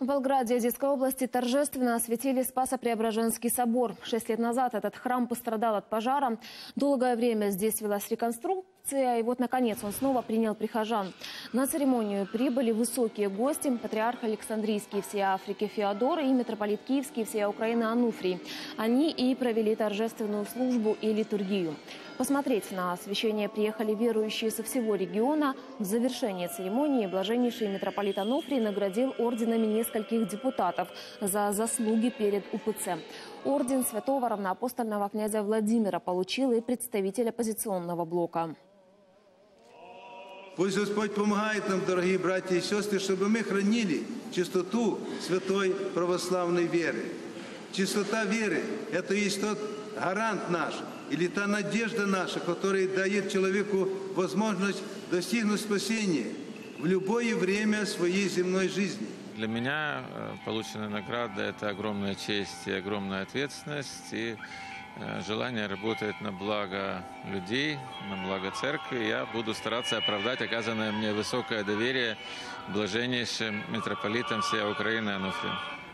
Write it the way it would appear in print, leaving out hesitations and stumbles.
В Волгограде Одесской области торжественно осветили Спасо-Преображенский собор. 6 лет назад этот храм пострадал от пожара. Долгое время здесь велась реконструкция, и вот, наконец, он снова принял прихожан. На церемонию прибыли высокие гости: патриарх Александрийский всей Африки Феодор и митрополит Киевский всей Украины Ануфрий. Они и провели торжественную службу и литургию. Посмотреть на освящение приехали верующие со всего региона. В завершении церемонии блаженнейший митрополит Ануфрий наградил орденами нескольких депутатов за заслуги перед УПЦ. Орден святого равноапостольного князя Владимира получил и представитель оппозиционного блока. Пусть Господь помогает нам, дорогие братья и сестры, чтобы мы хранили чистоту святой православной веры. Чистота веры – это и есть тот гарант наш, или та надежда наша, которая дает человеку возможность достигнуть спасения в любое время своей земной жизни. Для меня полученная награда – это огромная честь и огромная ответственность, и желание работать на благо людей, на благо церкви. Я буду стараться оправдать оказанное мне высокое доверие блаженнейшим митрополитам всей Украины Ануфрием.